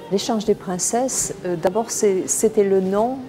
L'échange des princesses, d'abord c'était le nom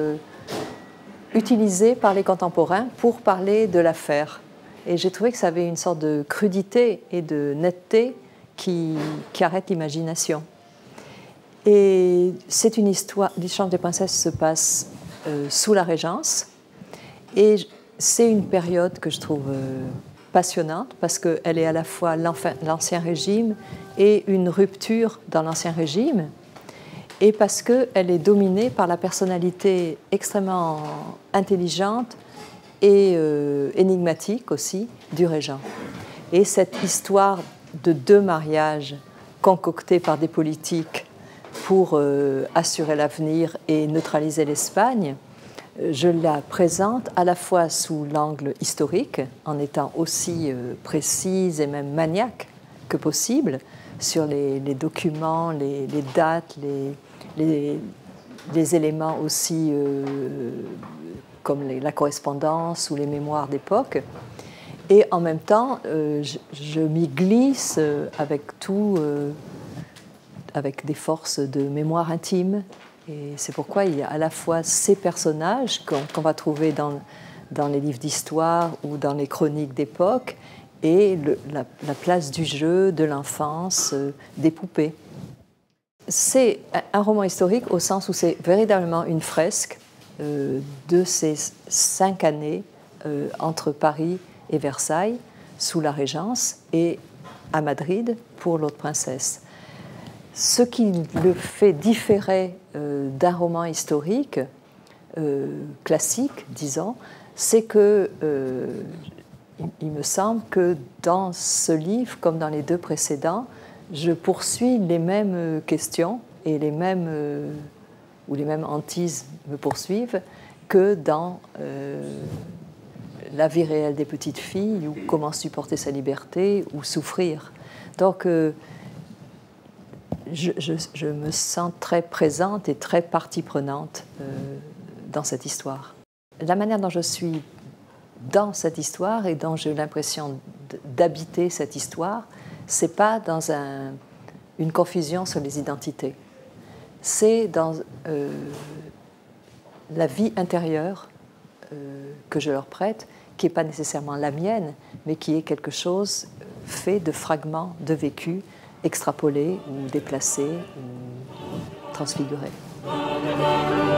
utilisé par les contemporains pour parler de l'affaire. Et j'ai trouvé que ça avait une sorte de crudité et de netteté qui arrête l'imagination. Et c'est une histoire, l'échange des princesses se passe sous la Régence. Et c'est une période que je trouve passionnante parce qu'elle est à la fois l'Ancien Régime et une rupture dans l'Ancien Régime, et parce qu'elle est dominée par la personnalité extrêmement intelligente et énigmatique aussi du régent. Et cette histoire de deux mariages concoctés par des politiques pour assurer l'avenir et neutraliser l'Espagne, je la présente à la fois sous l'angle historique, en étant aussi précise et même maniaque que possible sur les documents, les dates, les éléments aussi comme la correspondance ou les mémoires d'époque. Et en même temps, je m'y glisse avec tout, avec des forces de mémoire intime. Et c'est pourquoi il y a à la fois ces personnages qu'on va trouver dans les livres d'histoire ou dans les chroniques d'époque, et la place du jeu, de l'enfance, des poupées. C'est un roman historique au sens où c'est véritablement une fresque de ces 5 années entre Paris et Versailles, sous la Régence, et à Madrid pour l'autre princesse. Ce qui le fait différer d'un roman historique classique, disons, c'est que il me semble que dans ce livre, comme dans les deux précédents, je poursuis les mêmes questions et les mêmes hantises me poursuivent que dans la vie réelle des petites filles, ou comment supporter sa liberté ou souffrir. Donc je me sens très présente et très partie prenante dans cette histoire. La manière dont je suis dans cette histoire et dont j'ai l'impression d'habiter cette histoire, c'est pas dans une confusion sur les identités. C'est dans la vie intérieure que je leur prête, qui n'est pas nécessairement la mienne, mais qui est quelque chose fait de fragments de vécu, extrapolés ou déplacés ou transfigurés.